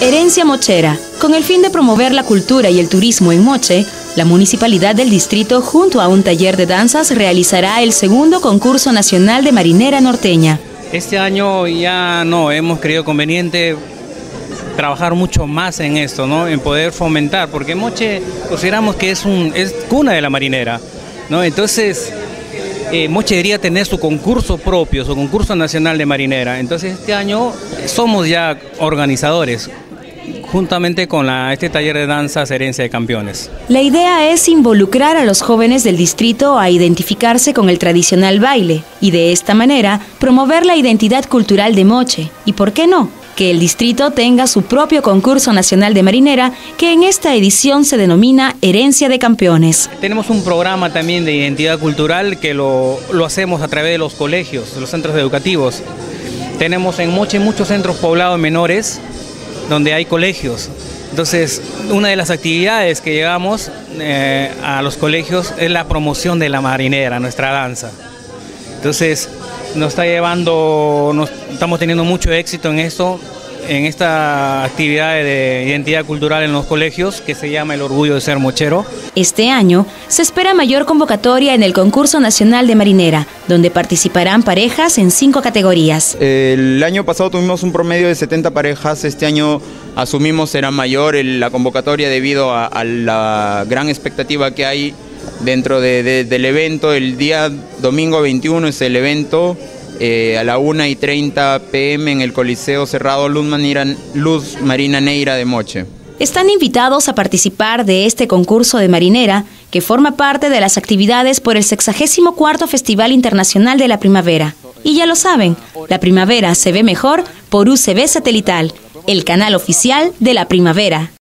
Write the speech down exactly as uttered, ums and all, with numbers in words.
Herencia Mochera. Con el fin de promover la cultura y el turismo en Moche, la Municipalidad del Distrito, junto a un taller de danzas, realizará el segundo concurso nacional de marinera norteña. Este año ya no, hemos creído conveniente trabajar mucho más en esto, ¿no? En poder fomentar, porque Moche consideramos que es, un, es cuna de la marinera, ¿no? Entonces, eh, Moche debería tener su concurso propio, su concurso nacional de marinera. Entonces, este año somos ya organizadores, juntamente con la, este taller de danzas Herencia de Campeones. La idea es involucrar a los jóvenes del distrito a identificarse con el tradicional baile y de esta manera promover la identidad cultural de Moche. ¿Y por qué no? Que el distrito tenga su propio concurso nacional de marinera que en esta edición se denomina Herencia de Campeones. Tenemos un programa también de identidad cultural que lo, lo hacemos a través de los colegios, de los centros educativos. Tenemos en Moche muchos centros poblados menores donde hay colegios. Entonces, una de las actividades que llevamos eh, a los colegios es la promoción de la marinera, nuestra danza. Entonces, nos está llevando, nos, estamos teniendo mucho éxito en esto, en esta actividad de identidad cultural en los colegios, que se llama El Orgullo de Ser Mochero. Este año se espera mayor convocatoria en el concurso nacional de marinera, donde participarán parejas en cinco categorías. El año pasado tuvimos un promedio de setenta parejas, este año asumimos será mayor la convocatoria debido a, a la gran expectativa que hay dentro de, de, del evento. El día domingo veintiuno es el evento, eh, a la una y treinta pm en el Coliseo Cerrado Luz Marina, Luz Marina Neira de Moche. Están invitados a participar de este concurso de marinera que forma parte de las actividades por el sexagésimo cuarto Festival Internacional de la Primavera. Y ya lo saben, la primavera se ve mejor por U C B Satelital, el canal oficial de la primavera.